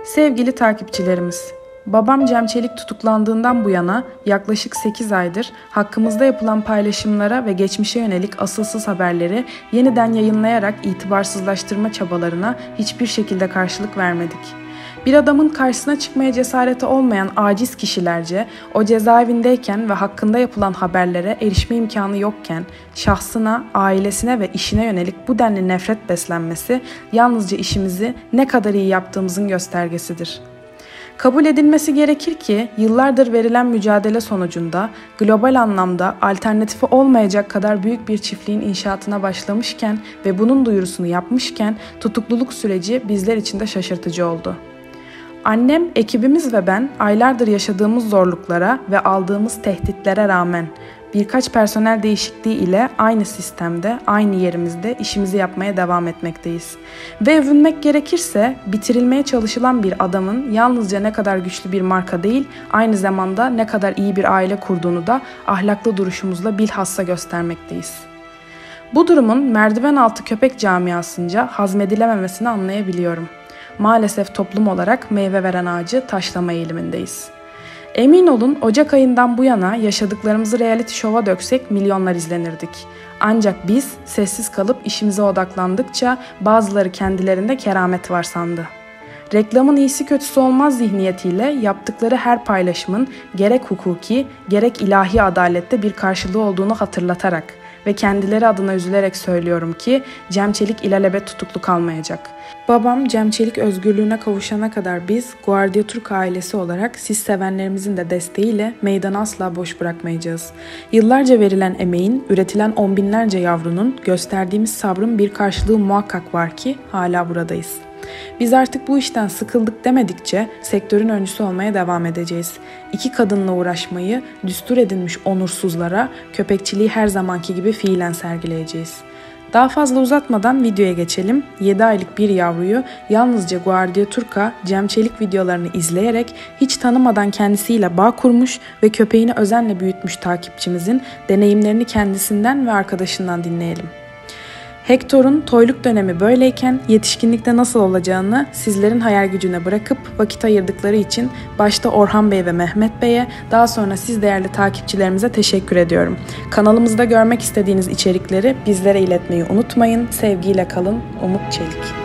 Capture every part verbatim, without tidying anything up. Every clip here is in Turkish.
Sevgili takipçilerimiz, babam Cem Çelik tutuklandığından bu yana yaklaşık sekiz aydır hakkımızda yapılan paylaşımlara ve geçmişe yönelik asılsız haberleri yeniden yayınlayarak itibarsızlaştırma çabalarına hiçbir şekilde karşılık vermedik. Bir adamın karşısına çıkmaya cesareti olmayan aciz kişilerce o cezaevindeyken ve hakkında yapılan haberlere erişme imkanı yokken şahsına, ailesine ve işine yönelik bu denli nefret beslenmesi yalnızca işimizi ne kadar iyi yaptığımızın göstergesidir. Kabul edilmesi gerekir ki yıllardır verilen mücadele sonucunda global anlamda alternatifi olmayacak kadar büyük bir çiftliğin inşaatına başlamışken ve bunun duyurusunu yapmışken tutukluluk süreci bizler için de şaşırtıcı oldu. Annem, ekibimiz ve ben aylardır yaşadığımız zorluklara ve aldığımız tehditlere rağmen birkaç personel değişikliği ile aynı sistemde, aynı yerimizde işimizi yapmaya devam etmekteyiz. Ve övünmek gerekirse bitirilmeye çalışılan bir adamın yalnızca ne kadar güçlü bir marka değil, aynı zamanda ne kadar iyi bir aile kurduğunu da ahlaklı duruşumuzla bilhassa göstermekteyiz. Bu durumun merdiven altı köpek camiasınca hazmedilememesini anlayabiliyorum. Maalesef toplum olarak meyve veren ağacı taşlama eğilimindeyiz. Emin olun Ocak ayından bu yana yaşadıklarımızı reality show'a döksek milyonlar izlenirdik. Ancak biz sessiz kalıp işimize odaklandıkça bazıları kendilerinde keramet var sandı. Reklamın iyisi kötüsü olmaz zihniyetiyle yaptıkları her paylaşımın gerek hukuki gerek ilahi adalette bir karşılığı olduğunu hatırlatarak ve kendileri adına üzülerek söylüyorum ki Cem Çelik ilelebet tutuklu kalmayacak. Babam Cem Çelik özgürlüğüne kavuşana kadar biz Guardia Turca ailesi olarak siz sevenlerimizin de desteğiyle meydanı asla boş bırakmayacağız. Yıllarca verilen emeğin, üretilen on binlerce yavrunun, gösterdiğimiz sabrın bir karşılığı muhakkak var ki hala buradayız. Biz artık bu işten sıkıldık demedikçe sektörün öncüsü olmaya devam edeceğiz. İki kadınla uğraşmayı düstur edilmiş onursuzlara köpekçiliği her zamanki gibi fiilen sergileyeceğiz. Daha fazla uzatmadan videoya geçelim. yedi aylık bir yavruyu yalnızca Guardia Turca, Cem Çelik videolarını izleyerek hiç tanımadan kendisiyle bağ kurmuş ve köpeğini özenle büyütmüş takipçimizin deneyimlerini kendisinden ve arkadaşından dinleyelim. Hector'un toyluk dönemi böyleyken yetişkinlikte nasıl olacağını sizlerin hayal gücüne bırakıp vakit ayırdıkları için başta Orhan Bey ve Mehmet Bey'e, daha sonra siz değerli takipçilerimize teşekkür ediyorum. Kanalımızda görmek istediğiniz içerikleri bizlere iletmeyi unutmayın. Sevgiyle kalın. Umut Çelik.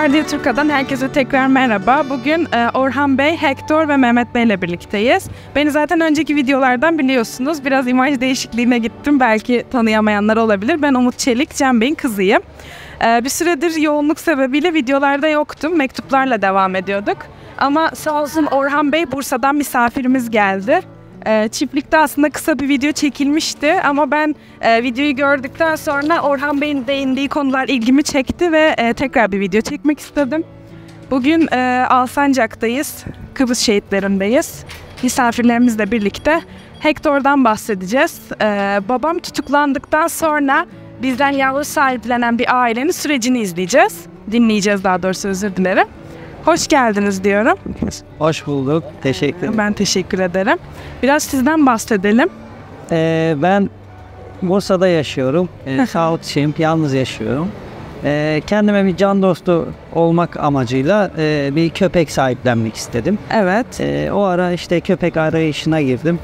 Guardia Turca'dan herkese tekrar merhaba. Bugün e, Orhan Bey, Hector ve Mehmet Bey ile birlikteyiz. Beni zaten önceki videolardan biliyorsunuz. Biraz imaj değişikliğine gittim. Belki tanıyamayanlar olabilir. Ben Umut Çelik, Cem Bey'in kızıyım. E, bir süredir yoğunluk sebebiyle videolarda yoktum. Mektuplarla devam ediyorduk. Ama sağ olsun Orhan Bey Bursa'dan misafirimiz geldi. E, çiftlikte aslında kısa bir video çekilmişti ama ben e, videoyu gördükten sonra Orhan Bey'in değindiği konular ilgimi çekti ve e, tekrar bir video çekmek istedim. Bugün e, Alsancak'tayız, Kıbrıs şehitlerindeyiz. Misafirlerimizle birlikte Hector'dan bahsedeceğiz. E, babam tutuklandıktan sonra bizden yavru sahiplenen bir ailenin sürecini izleyeceğiz. Dinleyeceğiz daha doğrusu, özür dilerim. Hoş geldiniz diyorum. Hoş bulduk. Teşekkür ederim. Ben teşekkür ederim. Biraz sizden bahsedelim. Ee, ben Bursa'da yaşıyorum. Ee, sağlıkçıyım. Yalnız yaşıyorum. Ee, kendime bir can dostu olmak amacıyla e, bir köpek sahiplenmek istedim. Evet. Ee, o ara işte köpek arayışına girdim.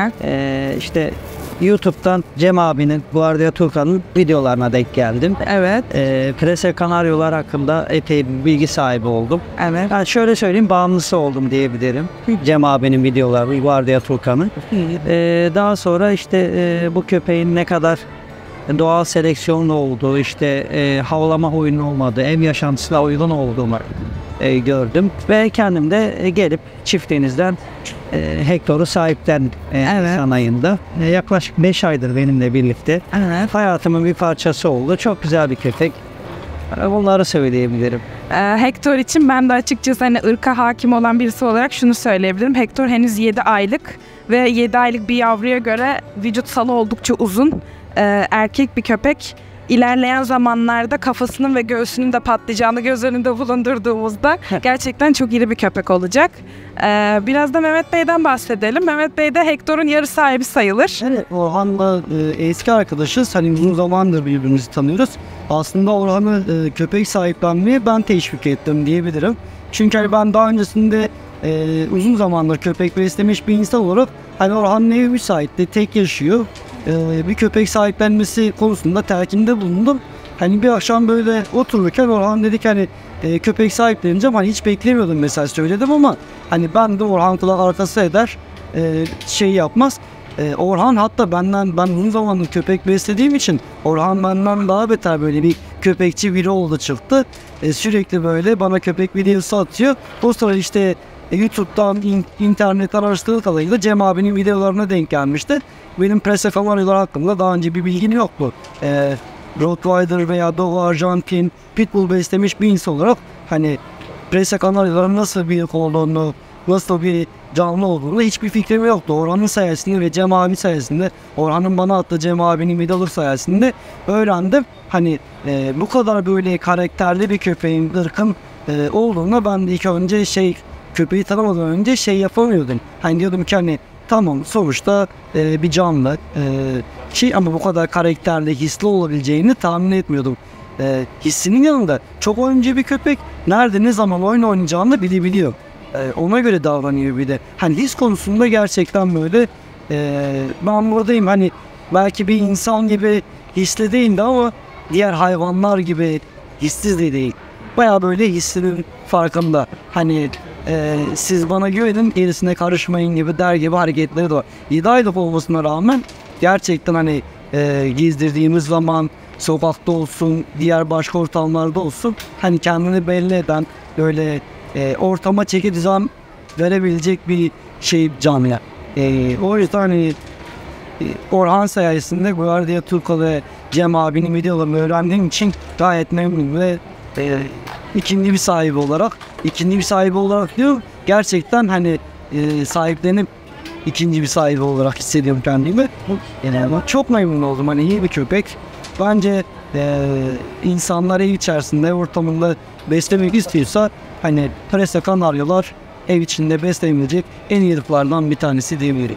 ee, işte YouTube'dan Cem abinin, Guardia Turca'nın videolarına denk geldim. Evet. Ee, Prese Kanaryolar hakkında epey bir bilgi sahibi oldum. Evet. Yani şöyle söyleyeyim, bağımlısı oldum diyebilirim. Cem abinin videoları, Guardia Turca'nın. Ee, daha sonra işte e, bu köpeğin ne kadar doğal seleksiyonlu olduğu, işte e, havlama oyunu olmadığı, ev yaşantısına uygun olduğunu e, gördüm. Ve kendim de e, gelip çiftliğinizden e, Hector'u sahiplendim e, Evet. Nisan ayında. E, yaklaşık beş aydır benimle birlikte. Evet. Hayatımın bir parçası oldu. Çok güzel bir köpek. Bunları söyleyebilirim. Ee, Hector için ben de açıkçası hani ırka hakim olan birisi olarak şunu söyleyebilirim. Hector henüz yedi aylık ve yedi aylık bir yavruya göre vücut salı oldukça uzun. Ee, erkek bir köpek. İlerleyen zamanlarda kafasının ve göğsünün de patlayacağını göz önünde bulundurduğumuzda gerçekten çok iri bir köpek olacak. Ee, biraz da Mehmet Bey'den bahsedelim. Mehmet Bey de Hector'un yarı sahibi sayılır. Evet, Orhan'la e, eski arkadaşız. Hani uzun zamandır birbirimizi tanıyoruz. Aslında Orhan'ı e, köpek sahiplenmeye ben teşvik ettim diyebilirim. Çünkü hani ben daha öncesinde e, uzun zamandır köpek beslemiş bir insan olarak hani Orhan'ın evi müsaitti, tek yaşıyor. E, bir köpek sahiplenmesi konusunda telkinde bulundum. Hani bir akşam böyle otururken Orhan dedi ki hani e, köpek sahipleneceğim. Hani hiç beklemiyordum mesela, söyledim ama hani ben de Orhan kulak arkası eder, e, şey yapmaz. Ee, Orhan hatta benden, ben uzun zamandır köpek beslediğim için Orhan benden daha beter böyle bir köpekçi biri oldu çıktı. Ee, sürekli böyle bana köpek videosu atıyor. O sıra işte e, YouTube'dan, in, internetten araştırdığı kadarıyla Cem abinin videolarına denk gelmişti. Benim Prese Kanaryolar hakkında daha önce bir bilgim yoktu. Ee, Rottweiler veya Dogo Arjantin, Pitbull beslemiş bir insan olarak hani Prese Kanaryoların nasıl bir olduğunu, nasıl bir canlı olduğunu hiçbir fikrim yoktu. Orhan'ın sayesinde ve Cem abi sayesinde, Orhan'ın bana attığı Cem abinin videoları sayesinde öğrendim. Hani e, bu kadar böyle karakterli bir köpeğin, ırkın e, olduğunu ben de ilk önce şey, köpeği tanımadan önce şey yapamıyordum. Hani diyordum ki hani tamam sonuçta e, bir canlı e, şey ama bu kadar karakterli, hisli olabileceğini tahmin etmiyordum. E, hissinin yanında çok oyuncu bir köpek nerede ne zaman oyun oynayacağını bilebiliyor. Ee, ona göre davranıyor bir de. Hani his konusunda gerçekten böyle e, ben buradayım hani belki bir insan gibi hisli değildi ama diğer hayvanlar gibi hissiz de değil. Baya böyle hissinin farkında. Hani e, siz bana güvenin gerisine karışmayın gibi der gibi hareketleri de var. yedi aylık olmasına rağmen gerçekten hani e, gezdirdiğimiz zaman sokakta olsun, diğer başka ortamlarda olsun hani kendini belli eden böyle E, ortama çeki düzen verebilecek bir şey canlıya. E, o yüzden hani e, Orhan sayesinde Guardia Turca ve Cem abinin videolarını öğrendiğim için gayet memnunum ve e, ikinci bir sahibi olarak ikinci bir sahibi olarak diyorum, gerçekten hani e, sahiplenip ikinci bir sahibi olarak hissediyorum kendimi. Yani çok memnun oldum. Hani iyi bir köpek. Bence e, insanlar ev içerisinde, ortamında beslemek istiyorsa hani Prese Kanaryolar ev içinde beslenebilecek en iyi ırklardan bir tanesi diyebilirim.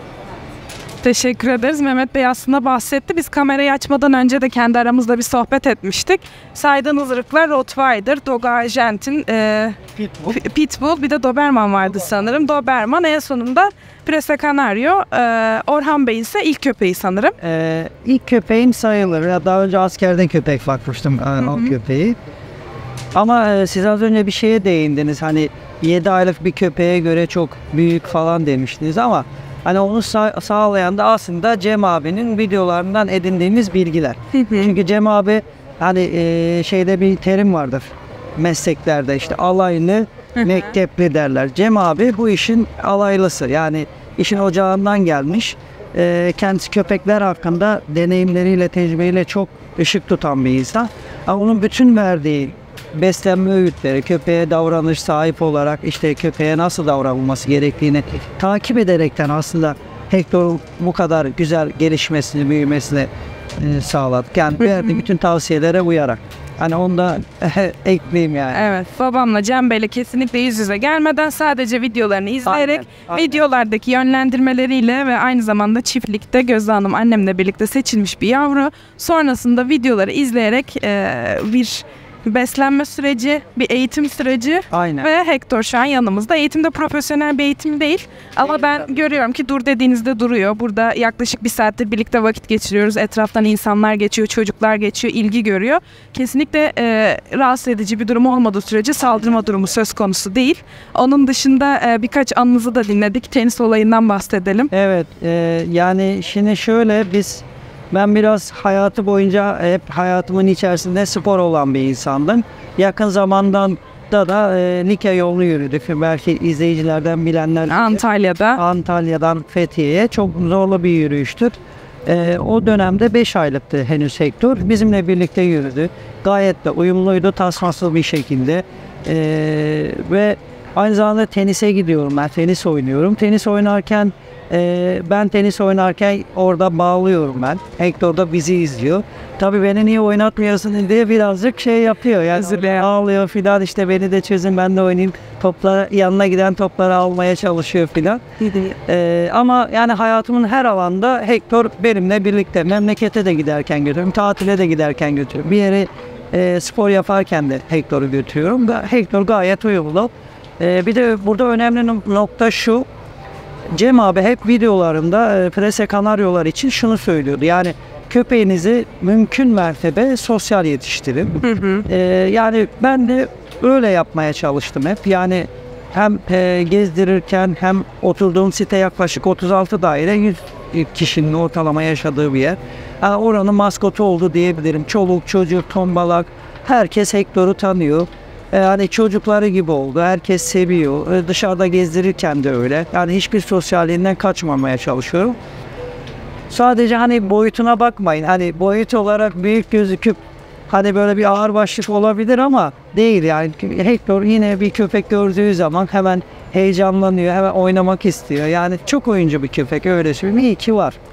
Teşekkür ederiz. Mehmet Bey aslında bahsetti. Biz kamerayı açmadan önce de kendi aramızda bir sohbet etmiştik. Saydığınız ırklar Rottweiler, Dogo Arjantin, e, Pitbull. Pitbull, bir de Doberman vardı sanırım. Doberman, en sonunda Prese Kanaryo. E, Orhan Bey ise ilk köpeği sanırım. Ee, ilk köpeğim sayılır. Ya daha önce askerden köpek bakmıştım. Yani o köpeği. Ama e, siz az önce bir şeye değindiniz. Hani yedi aylık bir köpeğe göre çok büyük falan demiştiniz ama hani onu sa- sağlayan da aslında Cem abinin videolarından edindiğimiz bilgiler. Çünkü Cem abi hani e, şeyde bir terim vardır mesleklerde, işte alaylı mektepli derler. Cem abi bu işin alaylısı, yani işin ocağından gelmiş. E, kendisi köpekler hakkında deneyimleriyle, tecrübeyle çok ışık tutan bir insan. Ama onun bütün verdiği beslenme öğütleri, köpeğe davranış sahip olarak işte köpeğe nasıl davranılması gerektiğini takip ederekten aslında Hector'un bu kadar güzel gelişmesini, büyümesini e, sağladık. Yani verdiği bütün tavsiyelere uyarak. Hani onu da ekleyeyim yani. Evet, babamla Cem Bey'le kesinlikle yüz yüze gelmeden sadece videolarını izleyerek, Aynen, aynen. videolardaki yönlendirmeleriyle ve aynı zamanda çiftlikte Gözde Hanım annemle birlikte seçilmiş bir yavru. Sonrasında videoları izleyerek e, bir beslenme süreci, bir eğitim süreci. Aynen. Ve Hector şu an yanımızda. Eğitimde profesyonel bir eğitim değil. Ama ben görüyorum ki dur dediğinizde duruyor. Burada yaklaşık bir saattir birlikte vakit geçiriyoruz. Etraftan insanlar geçiyor, çocuklar geçiyor, ilgi görüyor. Kesinlikle e, rahatsız edici bir durum olmadığı sürece saldırma durumu söz konusu değil. Onun dışında e, birkaç anınızı da dinledik. Tenis olayından bahsedelim. Evet, e, yani şimdi şöyle biz ben biraz hayatı boyunca hep hayatımın içerisinde spor olan bir insandım. Yakın zamandan da da e, Likya yolunu yürüdük. Belki izleyicilerden bilenler bilir. Antalya'da. Antalya'dan Fethiye'ye çok zorlu bir yürüyüştür. E, o dönemde beş aylıktı henüz Hector. Bizimle birlikte yürüdü. Gayet de uyumluydu, tasmasız bir şekilde. E, ve aynı zamanda tenise gidiyorum ben, tenis oynuyorum. Tenis oynarken Ee, ben tenis oynarken orada bağlıyorum ben. Hector da bizi izliyor. Tabii beni niye oynatmıyorsun diye birazcık şey yapıyor. Yani ağlıyor filan, işte beni de çözün ben de oynayayım. Toplara, yanına giden topları almaya çalışıyor filan. Ee, ama yani hayatımın her alanda Hector benimle birlikte. Memlekete de giderken götürüyorum, tatile de giderken götürüyorum. Bir yere e, spor yaparken de Hector'u götürüyorum. Hector gayet uyumlu. Ee, bir de burada önemli nokta şu. Cem abi hep videolarında e, Prese Kanaryolar için şunu söylüyordu. Yani köpeğinizi mümkün mertebe sosyal yetiştirin. Hı hı. E, yani ben de öyle yapmaya çalıştım hep. Yani hem e, gezdirirken hem oturduğum site yaklaşık otuz altı daire, yüz kişinin ortalama yaşadığı bir yer. Yani oranın maskotu oldu diyebilirim. Çoluk, çocuk, tombalak, herkes Hector'u tanıyor. Yani çocukları gibi oldu. Herkes seviyor. Dışarıda gezdirirken de öyle. Yani hiçbir sosyalliğinden kaçmamaya çalışıyorum. Sadece hani boyutuna bakmayın. Hani boyut olarak büyük gözüküp hani böyle bir ağırbaşlık olabilir ama değil yani. Hector yine bir köpek gördüğü zaman hemen heyecanlanıyor. Hemen oynamak istiyor. Yani çok oyuncu bir köpek, öyle söyleyeyim. İyi ki var.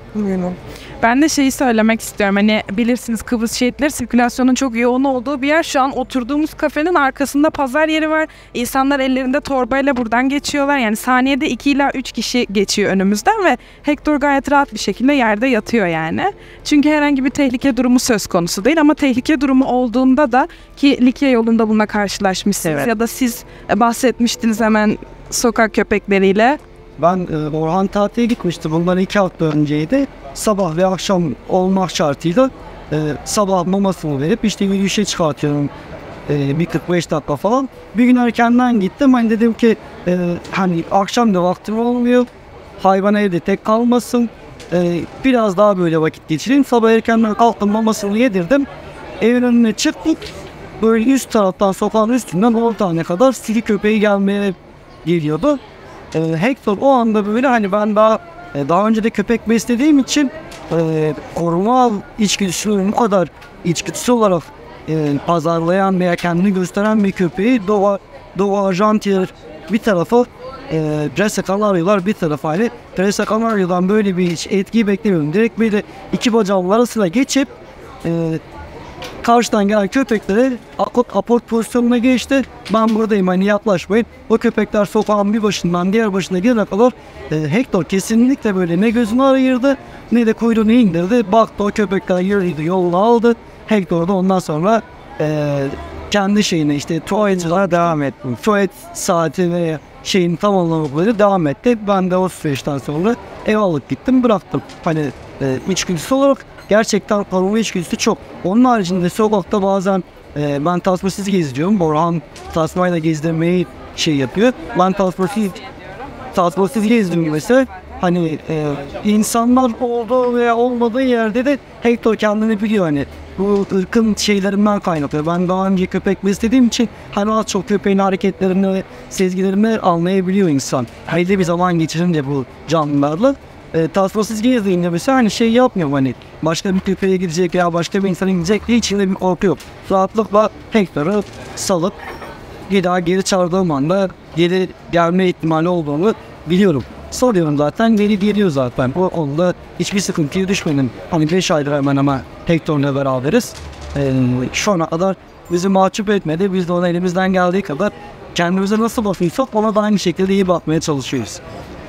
Ben de şeyi söylemek istiyorum. Hani bilirsiniz Kıbrıs Şehitleri sirkülasyonun çok yoğun olduğu bir yer. Şu an oturduğumuz kafenin arkasında pazar yeri var. İnsanlar ellerinde torbayla buradan geçiyorlar. Yani saniyede iki ila üç kişi geçiyor önümüzden ve Hector gayet rahat bir şekilde yerde yatıyor yani. Çünkü herhangi bir tehlike durumu söz konusu değil ama tehlike durumu olduğunda da ki Likya yolunda bununla karşılaşmışsınız. Evet. Ya da siz bahsetmiştiniz hemen sokak köpekleriyle. Ben e, Orhan tatile gitmiştim. Bundan iki hafta önceydi. Sabah ve akşam olmak şartıyla e, sabah mamasını verip işte yürüyüşe çıkartıyorum. E, bir kırk beş dakika falan. Bir gün erkenden gittim. Hani dedim ki e, hani akşam da vaktim olmuyor. Hayvan evde tek kalmasın. E, biraz daha böyle vakit geçireyim. Sabah erkenden kalktım, mamasını yedirdim. Evin önüne çıktık. Böyle üst taraftan, sokağın üstünden on tane kadar sili köpeği gelmeye geliyordu. E, Hector o anda böyle hani ben daha e, daha önce de köpek beslediğim için e, koruma içgüdüsünü bu kadar içgüdüsü olarak e, pazarlayan veya kendini gösteren bir köpeği Doğa, Doğa Arjantier bir tarafa e, Prese Kanaryolar bir tarafa, hani Prese Kanaryo'dan böyle bir hiç etkiyi beklemiyorum. Direkt böyle iki bacağımın arasına geçip e, karşıdan gelen köpeklere aport pozisyonuna geçti. Ben buradayım, hani yaklaşmayın. O köpekler sokağın bir başından diğer başına gelene kadar e, Hector kesinlikle böyle ne gözünü ayırdı ne de kuyruğunu indirdi. Baktı o köpekler yürüdü, yolunu aldı. Hector da ondan sonra e, kendi şeyine işte tuvaletine devam etti. Tuvalet saati ve şeyin tamamlamakları devam etti. Ben de o süreçten sonra ev alıp gittim, bıraktım. Hani e, içgüdüsü olarak gerçekten koruma içgüdüsü çok. Onun haricinde sokakta bazen e, ben tasmasız geziyorum. Orhan tasmayla gezdirmeyi şey yapıyor. Ben tasmasız, tasmasız gezdim mesela. Hani e, insanlar olduğu veya olmadığı yerde de Hector kendini biliyor hani. Bu ırkın şeylerinden kaynaklı. Ben daha önce köpek beslediğim için hani az çok köpeğin hareketlerini, sezgilerini anlayabiliyor insan. Belli bir zaman geçirince bu canlılarla. E, tasmasız gezdiğinde mesela hani şey yapmıyor hani. Başka bir köpeğe gidecek veya başka bir insana gidecek diye içinde bir korku yok. Rahatlıkla Hector'ı salıp bir daha geri çağırdığım anda geri gelme ihtimali olduğunu biliyorum. Soruyorum zaten, geri geliyor zaten. O onda hiçbir sıkıntıya düşmedim. Hani beş aydır hemen ama Hector'la beraberiz. Ee, şu ana kadar bizi mahcup etmedi. Biz de ona elimizden geldiği kadar kendimize nasıl bakıyorsak ona da aynı şekilde iyi bakmaya çalışıyoruz.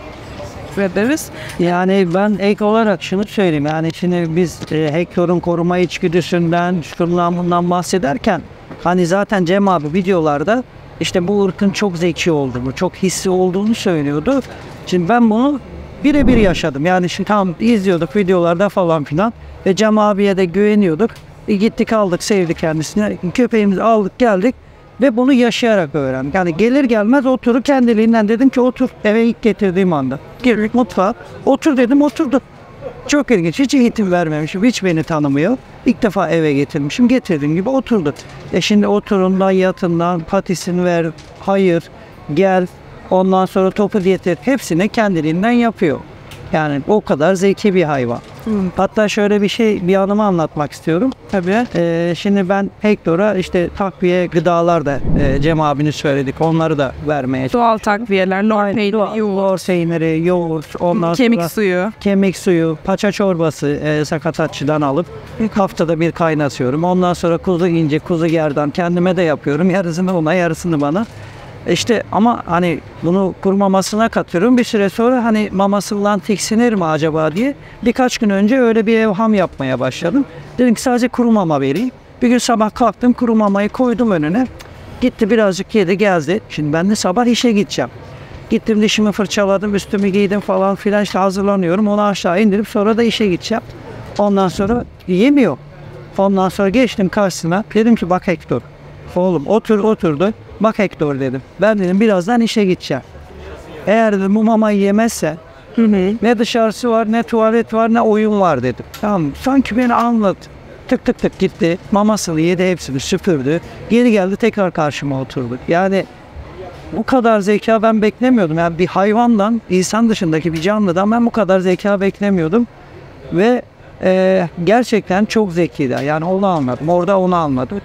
Ederiz. Yani ben ek olarak şunu söyleyeyim. Yani şimdi biz e, Hector'un koruma içgüdüsünden, şundan bundan bahsederken hani zaten Cem abi videolarda işte bu ırkın çok zeki olduğunu, çok hissi olduğunu söylüyordu. Şimdi ben bunu birebir yaşadım. Yani şimdi tam izliyorduk videolarda falan filan ve Cem abiye de güveniyorduk. E, gittik aldık, sevdik kendisine. Köpeğimizi aldık geldik ve bunu yaşayarak öğrendik. Yani gelir gelmez oturup kendiliğinden dedim ki otur. Eve ilk getirdiğim anda. Girdik mutfağa. Otur dedim, oturdu. Çok ilginç. Hiç eğitim vermemişim. Hiç beni tanımıyor. İlk defa eve getirmişim. Getirdiğim gibi oturdu. E şimdi oturundan, yatından, patisini ver, hayır, gel. Ondan sonra topu getir. Hepsini kendiliğinden yapıyor. Yani o kadar zeki bir hayvan. Hmm. Hatta şöyle bir şey, bir anımı anlatmak istiyorum. Tabii. Ee, şimdi ben Hector'a işte takviye gıdalar da e, Cem abini söyledik. Onları da vermeye çalıştık. Doğal takviyeler, lor peyniri, yoğurt. Lor peyniri, yoğurt, ondan kemik sonra suyu. Kemik suyu, paça çorbası e, sakatatçıdan alıp ilk haftada bir kaynatıyorum. Ondan sonra kuzu ince, kuzu gerdan kendime de yapıyorum. Yarısını ona, yarısını bana. İşte ama hani bunu kurmamasına katıyorum. Bir süre sonra hani mamasından tiksinir mi acaba diye birkaç gün önce öyle bir evham yapmaya başladım. Dedim ki sadece kuru mama vereyim. Bir gün sabah kalktım, kuru mamayı koydum önüne. Gitti birazcık yedi geldi. Şimdi ben de sabah işe gideceğim. Gittim dişimi fırçaladım, üstümü giydim falan filan işte hazırlanıyorum. Onu aşağı indirip sonra da işe gideceğim. Ondan sonra yemiyor. Ondan sonra geçtim karşısına. Dedim ki bak Hector. Oğlum otur oturdu. Bak Hector dedim. Ben dedim birazdan işe gideceğim. Eğer dedim bu mamayı yemezse hı hı. ne dışarısı var, ne tuvalet var, ne oyun var dedim. Tamam, sanki beni anladı. Tık tık tık gitti. Mamasını yedi, hepsini süpürdü. Geri geldi tekrar karşıma oturdu. Yani bu kadar zeka ben beklemiyordum. Yani bir hayvandan, insan dışındaki bir canlıdan ben bu kadar zeka beklemiyordum. Ve e, gerçekten çok zekiydi. Yani onu anladım. Orada onu anladım.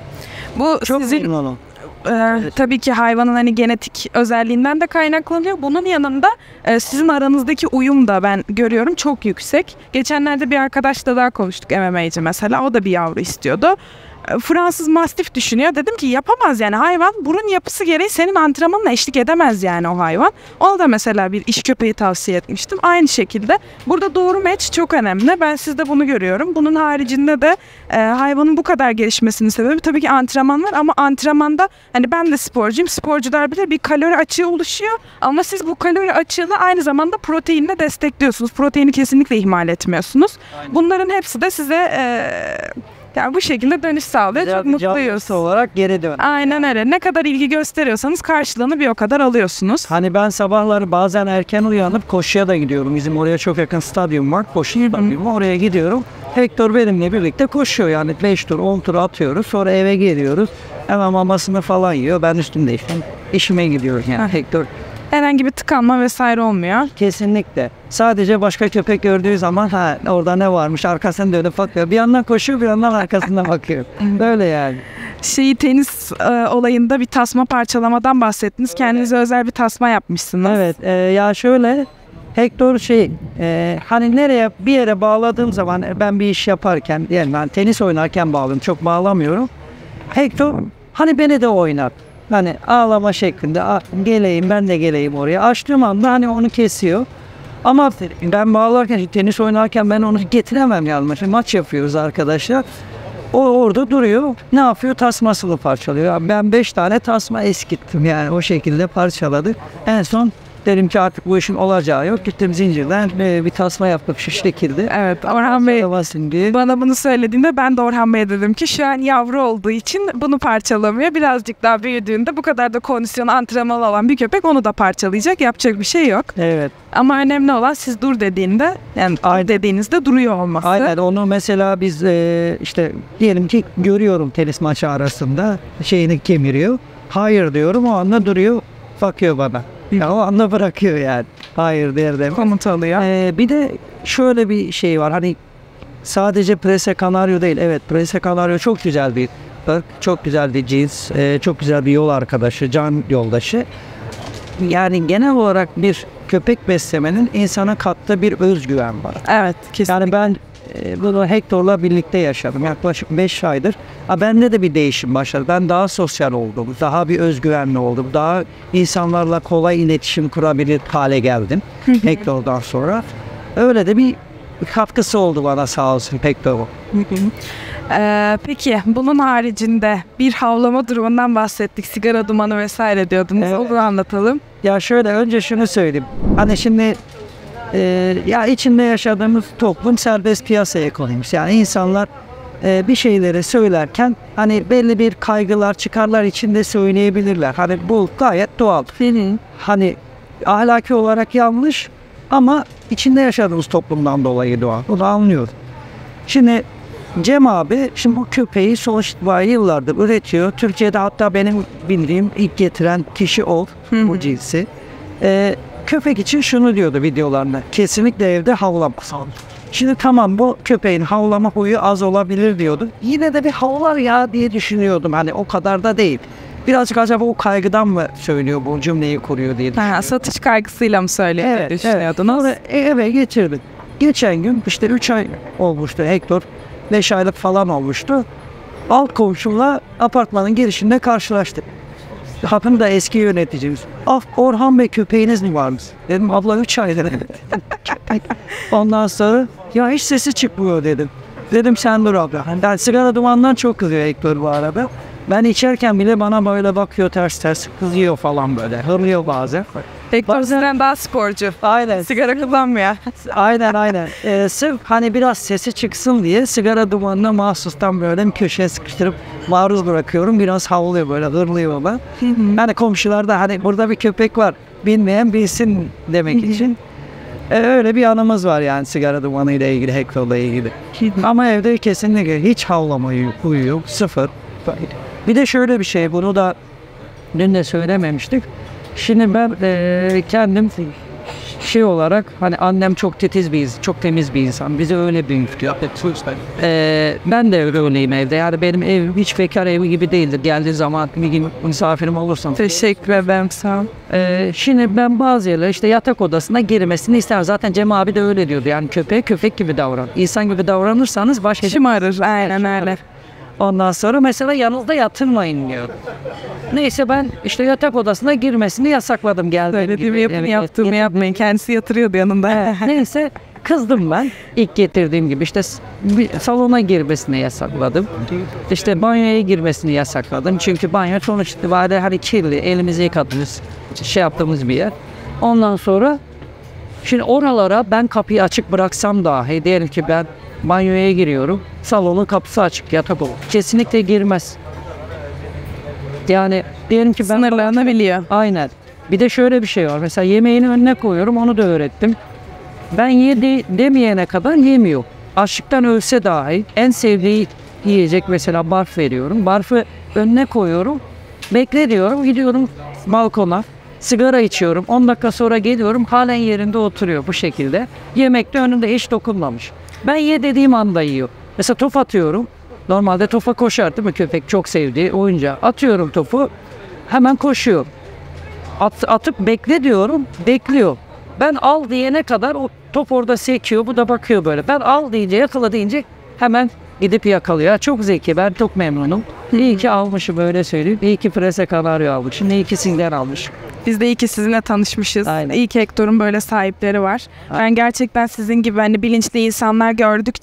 Bu çok sizin e, tabii ki hayvanın hani genetik özelliğinden de kaynaklanıyor. Bunun yanında e, sizin aranızdaki uyum da ben görüyorum çok yüksek. Geçenlerde bir arkadaşla daha konuştuk, M M A'ci mesela. O da bir yavru istiyordu. Fransız Mastif düşünüyor. Dedim ki yapamaz yani, hayvan burun yapısı gereği senin antrenmanına eşlik edemez yani o hayvan. Ona da mesela bir iş köpeği tavsiye etmiştim. Aynı şekilde burada doğru match çok önemli. Ben sizde bunu görüyorum. Bunun haricinde de e, hayvanın bu kadar gelişmesinin sebebi tabii ki antrenman var ama antrenmanda hani ben de sporcuyum. Sporcular bile bir kalori açığı oluşuyor ama siz bu kalori açığını aynı zamanda proteinle destekliyorsunuz. Proteini kesinlikle ihmal etmiyorsunuz. Aynen. Bunların hepsi de size e, yani bu şekilde dönüş sağlıyor. Çok mutluyuz. Olarak geri dön. Aynen öyle. Ne kadar ilgi gösteriyorsanız karşılığını bir o kadar alıyorsunuz. Hani ben sabahları bazen erken uyanıp koşuya da gidiyorum. Bizim oraya çok yakın stadyum var. Koşu stadyumu. Oraya gidiyorum. Hector benimle birlikte koşuyor. Yani beş tur on tur atıyoruz. Sonra eve geliyoruz. Hemen mamasını falan yiyor. Ben üstümde işte işime gidiyorum yani. Hector herhangi bir tıkanma vesaire olmuyor. Kesinlikle. Sadece başka köpek gördüğü zaman ha orada ne varmış arkasına dönüp bakıyor. Bir yandan koşuyor, bir yandan arkasına bakıyor. Böyle yani. Şeyi tenis e, olayında bir tasma parçalamadan bahsettiniz. Kendinize özel bir tasma yapmışsınız. Evet. E, ya şöyle Hector şey e, hani nereye bir yere bağladığım zaman ben bir iş yaparken yani ben tenis oynarken bağlıyorum. Çok bağlamıyorum. Hector hani beni de oynar. Hani ağlama şeklinde geleyim ben de geleyim oraya. Açtığım anda hani onu kesiyor. Ama ben bağlarken tenis oynarken ben onu getiremem yani. Maç yapıyoruz arkadaşlar. O orada duruyor. Ne yapıyor? Tasmasını parçalıyor. Ben beş tane tasma eskittim yani o şekilde parçaladık. En son Dedim ki artık bu işin olacağı yok. Gittim zincirden e, bir tasma yaptım şu şekilde. Evet, Orhan Bey diye. bana bunu söylediğinde ben de Orhan Bey'e dedim ki şu an yavru olduğu için bunu parçalamıyor. Birazcık daha büyüdüğünde bu kadar da kondisyon antrenmanı olan bir köpek onu da parçalayacak. Yapacak bir şey yok. Evet. Ama önemli olan siz dur dediğinde, yani dur dediğinizde duruyor olması. Aynen, onu mesela biz e, işte diyelim ki görüyorum tenis maçı arasında şeyini kemiriyor. Hayır diyorum, o anda duruyor, bakıyor bana. Ya o anda bırakıyor yani. Hayır der de. Komut alıyor. Ee, bir de şöyle bir şey var, hani sadece Prese Canario değil. Evet, Prese Canario çok güzel bir ırk, çok güzel bir cins, e, çok güzel bir yol arkadaşı, can yoldaşı. Yani genel olarak bir köpek beslemenin insana kattığı bir özgüven var. Evet, kesinlikle. Yani ben e, bunu Hector'la birlikte yaşadım. Yaklaşık beş aydır. Ha, bende de bir değişim başladı. Ben daha sosyal oldum. Daha bir özgüvenli oldum. Daha insanlarla kolay iletişim kurabilir hale geldim. Hector'dan sonra. Öyle de bir katkısı oldu bana, sağ olsun Hector'un. Ee, peki bunun haricinde bir havlama durumundan bahsettik. Sigara dumanı vesaire diyordunuz. Evet. Onu anlatalım. Ya şöyle, önce şunu söyleyeyim. Hani şimdi e, ya içinde yaşadığımız toplum serbest piyasa ekonomisi. Yani insanlar e, bir şeyleri söylerken hani belli bir kaygılar, çıkarlar içinde söyleyebilirler. Hani bu gayet doğal. Hani ahlaki olarak yanlış ama içinde yaşadığımız toplumdan dolayı doğal. Bunu anlıyoruz. Şimdi Cem abi, şimdi bu köpeği sonuç itibariyle yıllardır üretiyor. Türkiye'de hatta benim bildiğim ilk getiren kişi o, bu cinsi. Ee, köpek için şunu diyordu videolarında: kesinlikle evde havlamaz. Şimdi tamam, bu köpeğin havlama huyu az olabilir diyordu. Yine de bir havlar ya diye düşünüyordum. Hani o kadar da değil. Birazcık acaba o kaygıdan mı söylüyor, bu cümleyi kuruyor diye düşünüyorum. Ha, satış kaygısıyla mı söylüyor? Evet, düşünüyordunuz? evet. Eve getirdim. Geçen gün işte üç ay olmuştu Hector. beş aylık falan olmuştu. Alt komşumla apartmanın girişinde karşılaştık. Kapım da eski yöneticimiz. Ah, Orhan Bey, köpeğiniz mi varmış? Dedim abla üç aydır. Ondan sonra ya hiç sesi çıkmıyor dedim. Dedim sen dur abla. Yani sigara dumanından çok kızıyor Hector bu arada. Ben içerken bile bana böyle bakıyor, ters ters kızıyor falan böyle. Hırlıyor bazen. Hector sizden daha sporcu. Aynen. Sigara kullanmıyor. Aynen aynen. Ee, sırf hani biraz sesi çıksın diye sigara dumanına mahsustan böyle bir köşeye sıkıştırıp maruz bırakıyorum. Biraz havlıyor böyle, hırlıyor bana. Yani komşular da hani burada bir köpek var, bilmeyen bilsin demek için. Ee, öyle bir anımız var yani sigara dumanı ile ilgili, Hector'la ilgili. Ama evde kesinlikle hiç havlamayı huyu yok, sıfır. Bir de şöyle bir şey, bunu da dün de söylememiştik. Şimdi ben e, kendim şey olarak, hani annem çok titiz bir insan, çok temiz bir insan. Bizi öyle büyüttü. E, ben de öyleyim evde. Yani benim evim hiç bekar evi gibi değildir. Geldiği zaman bir gün misafirim olursam. Teşekkür ederim, sağ ol. E, şimdi ben bazı yerler işte yatak odasına girmesini isterim. Zaten Cem abi de öyle diyordu. Yani köpeğe köpek gibi davran. İnsan gibi davranırsanız başka... Şımarır, aynen öyle. Ondan sonra mesela yanınızda yatırmayın diyor. Neyse ben işte yatak odasına girmesini yasakladım geldiğim Söylediğimi gibi. yapın, Evet, yaptığımı evet. yapmayın. Kendisi yatırıyordu yanında. Neyse kızdım ben. İlk getirdiğim gibi işte bir salona girmesini yasakladım. İşte banyoya girmesini yasakladım. Çünkü banyo sonuç itibariyle hani kirli, elimizi yıkadığımız, şey yaptığımız bir yer. Ondan sonra şimdi oralara ben kapıyı açık bıraksam dahi, diyelim ki ben banyoya giriyorum, salonun kapısı açık, yatak olur, kesinlikle girmez. Yani diyelim ki ben... Sınırlarını biliyor. Aynen. Bir de şöyle bir şey var. Mesela yemeğini önüne koyuyorum, onu da öğrettim. Ben ye de, demeyene kadar yemiyor. Açlıktan ölse dahi en sevdiği yiyecek mesela barf veriyorum. Barfı önüne koyuyorum. Bekle diyorum. Gidiyorum balkona. Sigara içiyorum. on dakika sonra geliyorum. Halen yerinde oturuyor bu şekilde. Yemekte önünde hiç dokunmamış. Ben ye dediğim anda yiyor. Mesela top atıyorum. Normalde topa koşar değil mi köpek? Çok sevdiği oyuncağı. Atıyorum topu. Hemen koşuyor. At, atıp bekle diyorum. Bekliyor. Ben al diyene kadar o top orada sekiyor. Bu da bakıyor böyle. Ben al deyince, yakala deyince hemen gidip yakalıyor. Çok zeki. Ben çok memnunum. İyi ki almışım, öyle söyleyeyim. İyi ki Prese Canario almışım. İyi ki Singer almışım. Biz de iyi ki sizinle tanışmışız. Aynen. İyi ki Hector'un böyle sahipleri var. Aynen. Ben gerçekten sizin gibi hani bilinçli insanlar gördükçe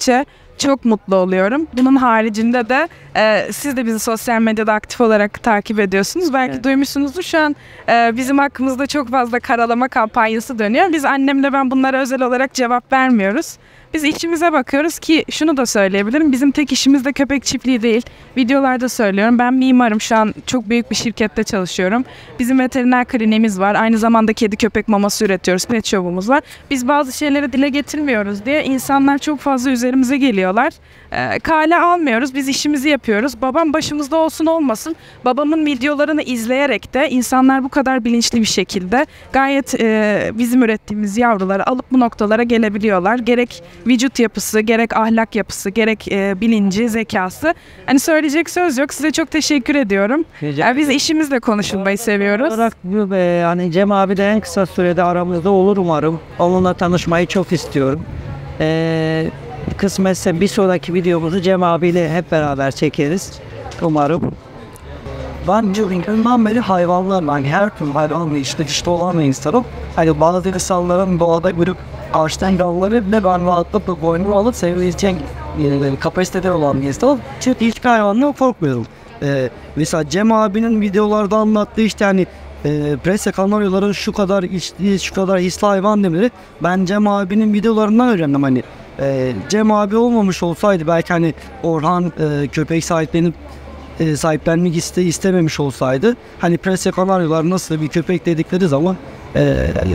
çok mutlu oluyorum. Bunun haricinde de e, siz de bizi sosyal medyada aktif olarak takip ediyorsunuz. Belki evet. duymuşsunuzdur, şu an e, bizim hakkımızda çok fazla karalama kampanyası dönüyor. Biz annemle ben bunlara özel olarak cevap vermiyoruz. Biz işimize bakıyoruz ki şunu da söyleyebilirim. Bizim tek işimiz de köpek çiftliği değil. Videolarda söylüyorum. Ben mimarım. Şu an çok büyük bir şirkette çalışıyorum. Bizim veteriner kliniğimiz var. Aynı zamanda kedi köpek maması üretiyoruz. Pet shop'umuz var. Biz bazı şeyleri dile getirmiyoruz diye insanlar çok fazla üzerimize geliyorlar. E, kale almıyoruz. Biz işimizi yapıyoruz. Babam başımızda olsun olmasın. Babamın videolarını izleyerek de insanlar bu kadar bilinçli bir şekilde gayet e, bizim ürettiğimiz yavruları alıp bu noktalara gelebiliyorlar. Gerek vücut yapısı, gerek ahlak yapısı, gerek e, bilinci, zekası. Hani söyleyecek söz yok. Size çok teşekkür ediyorum. Yani biz işimizle konuşulmayı seviyoruz. Olarak yani Cem abi de en kısa sürede aramızda olur umarım. Onunla tanışmayı çok istiyorum. Ee, kısmetse bir sonraki videomuzu Cem abiyle hep beraber çekeriz. Umarım. Ben çocuğumdan beri hayvanlar, ben her türlü hayvanla işte işte olan bir insanım. Hani bazı insanların doğada görüp ağaçtan yavruları bile ben rahatlıkla boynumu alıp sevebileceğim yani, kapasitede olan bir insanım. Çünkü hiçbir hayvanla korkmuyorum. Ee, mesela Cem abinin videolarda anlattığı işte hani e, prese kanaryaların şu kadar içtiği, şu kadar hisli hayvan demeleri ben Cem abinin videolarından öğrendim. Hani e, Cem abi olmamış olsaydı belki hani Orhan e, köpek sahiplenip e, sahiplenmek iste, istememiş olsaydı hani prese kanaryalar nasıl bir köpek dedikleri zaman e,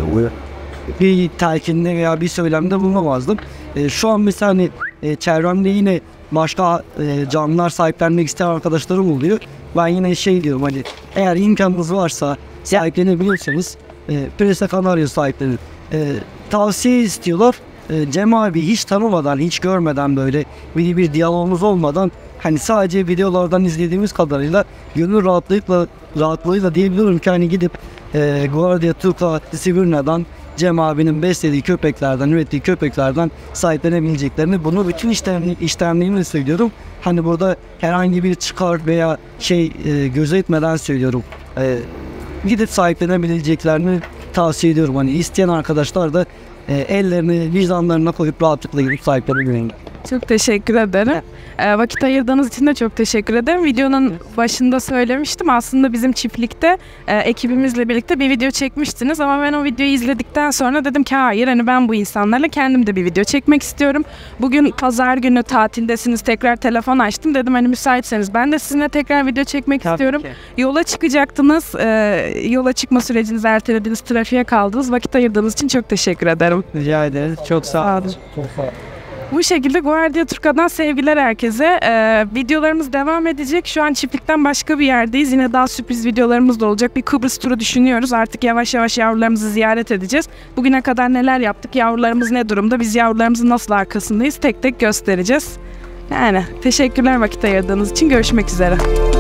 bir telkinde veya bir söylemde bulunamazdım. E, şu an mesela hani e, çevremde yine başka e, canlılar sahiplenmek isteyen arkadaşlarım oluyor. Ben yine şey diyorum hani eğer imkanınız varsa sahiplenebiliyorsanız e, prese kanarya sahiplenin. E, tavsiye istiyorlar. E, Cem abi hiç tanımadan, hiç görmeden böyle bir, bir diyalogumuz olmadan hani sadece videolardan izlediğimiz kadarıyla gönül rahatlıkla rahatlığıyla diyebiliyorum ki hani gidip e, Guardia Turca Sibirna'dan Cem abinin beslediği köpeklerden, ürettiği köpeklerden sahiplenebileceklerini, bunu bütün işlemli, işlemliğimle söylüyorum. Hani burada herhangi bir çıkar veya şey e, gözetmeden söylüyorum. E, gidip sahiplenebileceklerini tavsiye ediyorum. Hani isteyen arkadaşlar da e, ellerini vicdanlarına koyup rahatlıkla gidip sahiplenebilirler. Çok teşekkür ederim. E, vakit ayırdığınız için de çok teşekkür ederim. Videonun başında söylemiştim. Aslında bizim çiftlikte e, ekibimizle birlikte bir video çekmiştiniz. Ama ben o videoyu izledikten sonra dedim ki hayır, hani ben bu insanlarla kendim de bir video çekmek istiyorum. Bugün pazar günü tatildesiniz. Tekrar telefon açtım. Dedim hani müsaitseniz ben de sizinle tekrar video çekmek Tabii istiyorum. Ki. Yola çıkacaktınız. E, yola çıkma sürecinizi ertelediniz. Trafiğe kaldınız. Vakit ayırdığınız için çok teşekkür ederim. Rica ederiz. Çok sağ olun. Çok sağ olun. Bu şekilde Guardia Turca'dan sevgiler herkese. Ee, videolarımız devam edecek. Şu an çiftlikten başka bir yerdeyiz. Yine daha sürpriz videolarımız da olacak. Bir Kıbrıs turu düşünüyoruz. Artık yavaş yavaş yavrularımızı ziyaret edeceğiz. Bugüne kadar neler yaptık? Yavrularımız ne durumda? Biz yavrularımızın nasıl arkasındayız? Tek tek göstereceğiz. Yani teşekkürler vakit ayırdığınız için. Görüşmek üzere.